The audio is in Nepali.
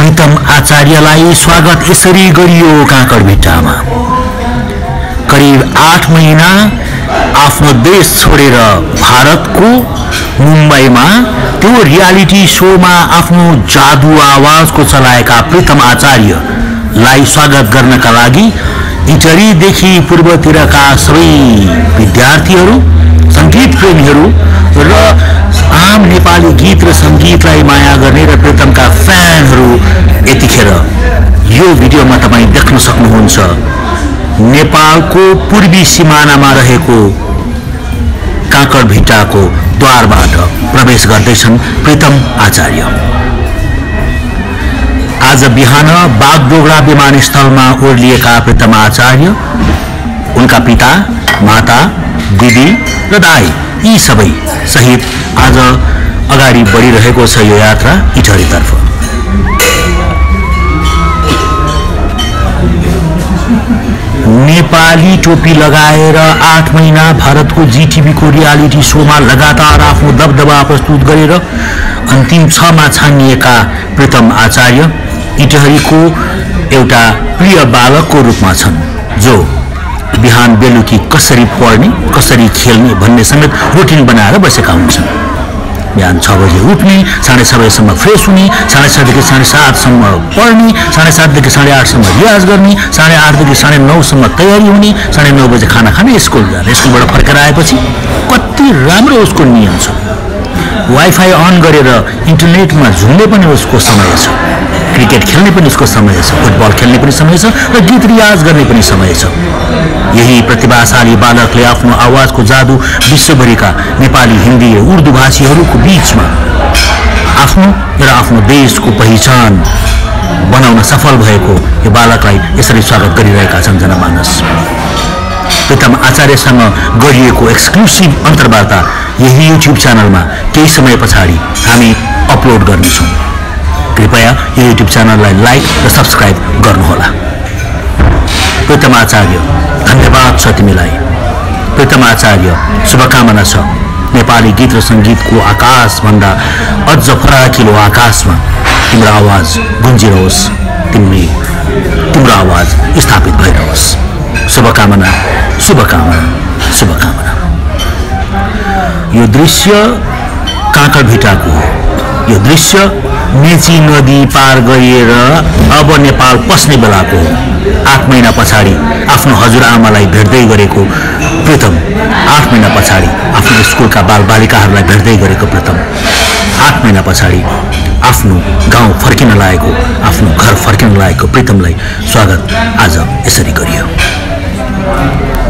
प्रीतम आचार्यलाई स्वागत यसरी गरियो काँकडभिट्टामा। करिब 8 महिना आफ्नो देश छोडेर भारतको मुम्बईमा त्यो रियालिटी शोमा आफ्नो जादु आवाजको चलाएका प्रीतम आचार्यलाई स्वागत गर्नका लागि इटलीदेखि पूर्वतिरका सबै विद्यार्थीहरू, संगीत प्रेमीहरू र आम नेपाली गीत र संगीतलाई माया गर्ने र प्रीतमका फ्यानहरू यतिखेर यो भिडियोमा तपाईं देख्न सक्नुहुन्छ। नेपालको पूर्वी सिमानामा रहेको काँकडभिट्टाको द्वारबाट प्रवेश गर्दैछन् प्रीतम आचार्य। आज बिहान बागडोगरा विमानस्थलमा ओर्लिएका प्रीतम आचार्य, उनका पिता, माता, दिदी र दाई यी सबै सहित आज अगाडि बढिरहेको छ यो यात्रा इटलीतर्फ। नेपाली टोपी लगाएर 8 महिना भारतको जीटीभीको रियालिटी शोमा लगातार आफ्नो दबदबा प्रस्तुत गरेर अन्तिम 6 मा छानिएका प्रीतम आचार्य इटलीको एउटा प्रिय बालकको रूपमा छन्, जो बिहान बेलुकी कसरी पढ्ने, कसरी खेल्ने भन्ने समेत रुटिन बनाएर बसेका हुन्छन्। बिहान 6 बजे उठ्ने, 6:30 बजेसम्म फ्रेस हुने, 6:30 देखि 7:30 सम्म पढ्ने, 7:30 देखि 8:30 सम्म रियाज गर्ने, 8:30 देखि 9:30 सम्म तयारी हुने, 9:30 बजे खाना खाने, स्कुल जाने। स्कुलबाट फर्केर आएपछि कति राम्रो उसको नियम छ। वाइफाई अन गरेर इन्टरनेटमा झुम्ने पनि उसको समय छ, क्रिकेट खेल्ने पनि उसको समय छ, फुटबल खेल्ने पनि समय छ र गीत रियाज गर्ने पनि समय छ। यही प्रतिभाशाली बालकले आफ्नो आवाजको जादु विश्वभरिका नेपाली, हिन्दी र उर्दू भाषीहरूको बीचमा आफ्नो देशको पहिचान बनाउन सफल भएको यो बालकलाई यसरी स्वागत गरिरहेका छन् जनमानस। प्रीतम आचार्यसँग गरिएको एक्सक्लुसिभ अन्तर्वार्ता यही युट्युब च्यानलमा केही समय पछाडि हामी अपलोड गर्नेछौँ। कृपया यो युट्युब च्यानललाई लाइक र सब्स्क्राइब गर्नुहोला। प्रीतम आचार्य, धन्यवाद छ तिमीलाई। प्रीतम आचार्य, शुभकामना छ नेपाली गीत र संगीतको आकाशभन्दा अझ फराकिलो आकाशमा तिम्रो आवाज गुन्जिरहोस्, तिम्रो आवाज स्थापित भइरहोस्। शुभकामना, शुभकामना, शुभकामना। यो दृश्य काँकडभिट्टाको हो। यो दृश्य मेची नदी पार गरिएर अब नेपाल पस्ने बेलाको हो। 8 महिना पछाडि आफ्नो हजुरआमालाई भेट्दै गरेको प्रीतम, 8 महिना पछाडि आफ्नो स्कुलका बालबालिकाहरूलाई भेट्दै गरेको प्रीतम, 8 महिना पछाडि आफ्नो गाउँ फर्किन लागेको, आफ्नो घर फर्किन लागेको प्रीतमलाई स्वागत आज यसरी गरियो।